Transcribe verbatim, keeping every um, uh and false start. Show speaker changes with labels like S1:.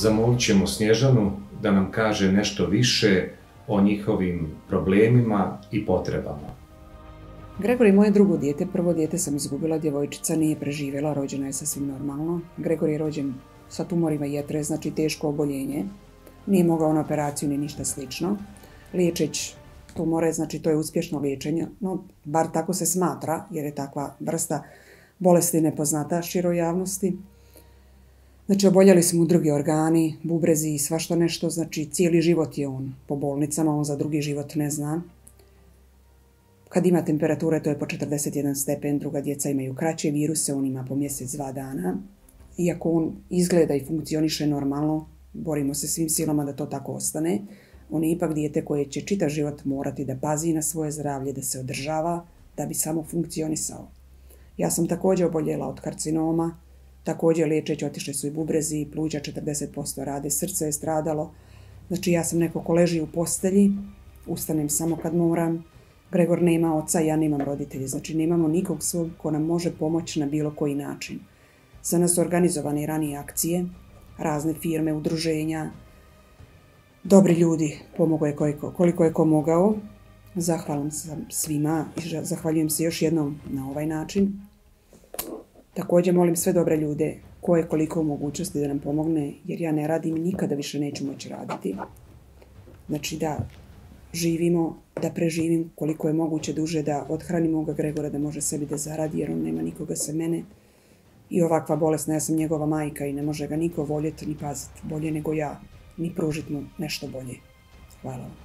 S1: zamolit ćemo Snježanu da nam kaže nešto više o njihovim problemima i potrebama.
S2: Gregor je moje drugo dijete. Prvo dijete sam izgubila, djevojčica nije preživjela, rođena je sasvim normalno. Gregor je rođen sa tumorima jetre, znači teško oboljenje. Nije mogao na operaciju ni ništa slično. Liječeć tumore, znači to je uspješno liječenje, no bar tako se smatra, jer je takva vrsta bolesti nepoznata široj javnosti. Znači oboljeli su mu drugi organi, bubrezi i svašta nešto, znači cijeli život je on po bolnicama, on za drugi život ne zna. Kad ima temperature, to je po četrdeset jedan stepen, druga djeca imaju kraće viruse, on ima po mjesec, dva dana. Iako on izgleda i funkcioniše normalno, borimo se svim silama da to tako ostane, on je ipak dijete koje će čitav život morati da pazi na svoje zdravlje, da se održava, da bi samo funkcionisao. Ja sam također oboljela od karcinoma, također liječeć otišli su i bubrezi, pluća četrdeset posto rade, srce je stradalo. Znači ja sam neko ko leži u postelji, ustanem samo kad moram. Gregor nema oca, ja nemam roditelje, znači nemamo nikog svog ko nam može pomoći na bilo koji način. Za nas su organizovane ranije akcije, razne firme, udruženja, dobri ljudi, pomogao je koliko je ko mogao. Zahvalan sam svima i zahvaljujem se još jednom na ovaj način. Također molim sve dobre ljude ko je koliko u mogućnosti da nam pomogne, jer ja ne radim i nikada više neću moći raditi. Znači da živimo, da preživim koliko je moguće duže, da othranimo ovoga Gregora, da može sebi da zaradi, jer on nema nikoga sem mene. I ovakva bolesna, ja sam njegova majka i ne može ga niko voljeti ni paziti bolje nego ja, ni pružiti mu nešto bolje. Hvala vam.